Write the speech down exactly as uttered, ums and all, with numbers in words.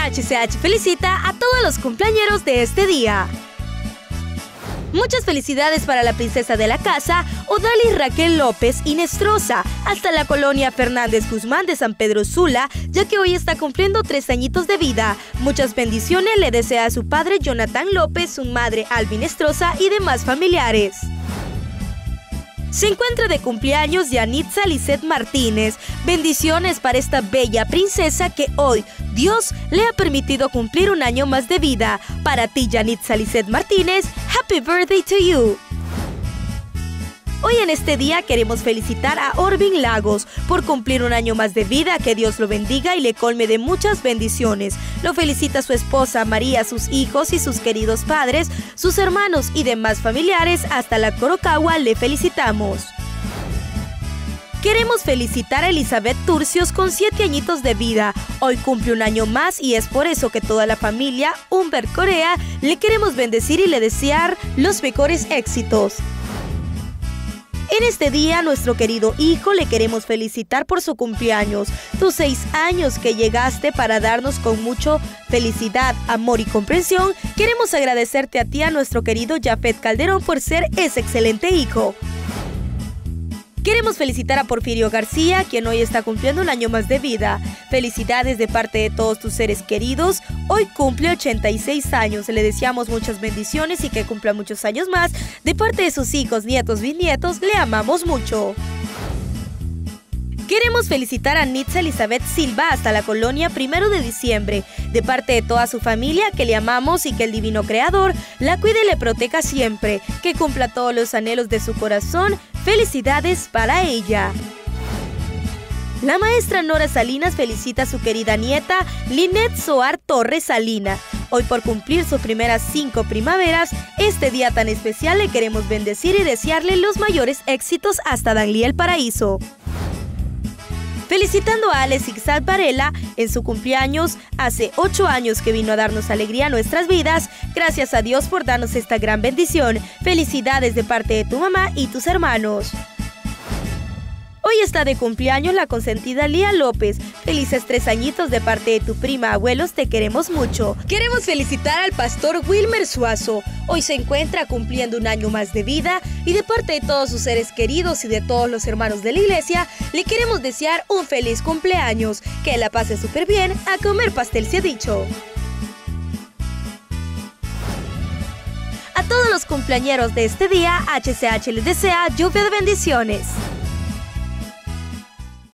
H C H felicita a todos los cumpleañeros de este día. Muchas felicidades para la princesa de la casa, Odalis Raquel López Inestrosa, hasta la colonia Fernández Guzmán de San Pedro Sula, ya que hoy está cumpliendo tres añitos de vida. Muchas bendiciones le desea a su padre Jonathan López, su madre Alvin Estrosa y demás familiares. Se encuentra de cumpleaños Yanitza Lisset Martínez. Bendiciones para esta bella princesa que hoy Dios le ha permitido cumplir un año más de vida. Para ti, Yanitza Lisset Martínez, Happy Birthday to you. Hoy en este día queremos felicitar a Orvin Lagos por cumplir un año más de vida. Que Dios lo bendiga y le colme de muchas bendiciones. Lo felicita su esposa María, sus hijos y sus queridos padres, sus hermanos y demás familiares. Hasta la Corocagua le felicitamos. Queremos felicitar a Elizabeth Turcios con siete añitos de vida. Hoy cumple un año más y es por eso que toda la familia Humbert Corea le queremos bendecir y le desear los mejores éxitos. En este día, nuestro querido hijo le queremos felicitar por su cumpleaños. Tus seis años que llegaste para darnos con mucho felicidad, amor y comprensión. Queremos agradecerte a ti, a nuestro querido Jafet Calderón, por ser ese excelente hijo. Queremos felicitar a Porfirio García, quien hoy está cumpliendo un año más de vida. Felicidades de parte de todos tus seres queridos. Hoy cumple ochenta y seis años. Le deseamos muchas bendiciones y que cumpla muchos años más. De parte de sus hijos, nietos, bisnietos, le amamos mucho. Queremos felicitar a Nitza Elizabeth Silva hasta la colonia Primero de Diciembre. De parte de toda su familia, que le amamos y que el divino creador la cuide y le proteja siempre. Que cumpla todos los anhelos de su corazón. Felicidades para ella. La maestra Nora Salinas felicita a su querida nieta Linet Soar Torres Salina. Hoy por cumplir sus primeras cinco primaveras, este día tan especial le queremos bendecir y desearle los mayores éxitos hasta Danlí el Paraíso. Felicitando a Alex Ixal Varela en su cumpleaños, hace ocho años que vino a darnos alegría a nuestras vidas. Gracias a Dios por darnos esta gran bendición. Felicidades de parte de tu mamá y tus hermanos. Hoy está de cumpleaños la consentida Lía López. Felices tres añitos de parte de tu prima. Abuelos, te queremos mucho. Queremos felicitar al pastor Wilmer Suazo. Hoy se encuentra cumpliendo un año más de vida y de parte de todos sus seres queridos y de todos los hermanos de la iglesia, le queremos desear un feliz cumpleaños. Que la pase súper bien. A comer pastel se ha dicho. A todos los cumpleañeros de este día, H C H les desea lluvia de bendiciones.